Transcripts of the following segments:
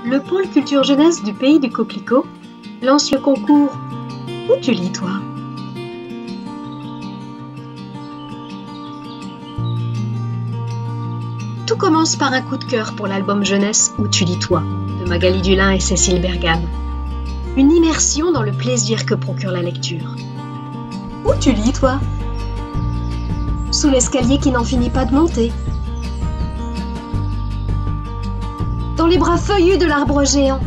Le pôle culture jeunesse du pays du Coquelicot lance le concours « Où tu lis, toi ?» Tout commence par un coup de cœur pour l'album jeunesse « Où tu lis, toi ?» de Magali Dulin et Cécile Bergam. Une immersion dans le plaisir que procure la lecture. Où tu lis, toi? Sous l'escalier qui n'en finit pas de monter. Dans les bras feuillus de l'arbre géant.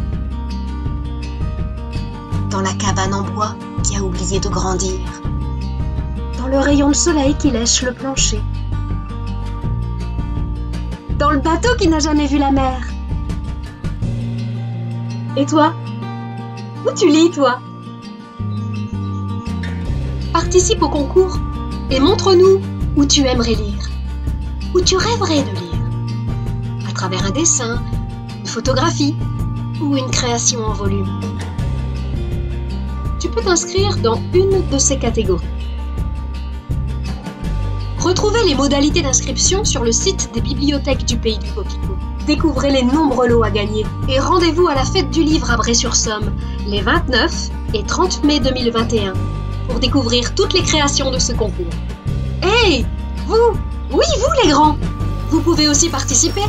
Dans la cabane en bois qui a oublié de grandir. Dans le rayon de soleil qui lèche le plancher. Dans le bateau qui n'a jamais vu la mer. Et toi? Où tu lis, toi? Participe au concours et montre-nous où tu aimerais lire, où tu rêverais de lire, à travers un dessin, une photographie ou une création en volume. Tu peux t'inscrire dans une de ces catégories. Retrouvez les modalités d'inscription sur le site des bibliothèques du pays du Coquelicot. Découvrez les nombreux lots à gagner et rendez-vous à la fête du livre à Bray-sur-Somme les 29 et 30 mai 2021 pour découvrir toutes les créations de ce concours. Hey, vous! Oui, vous les grands! Vous pouvez aussi participer.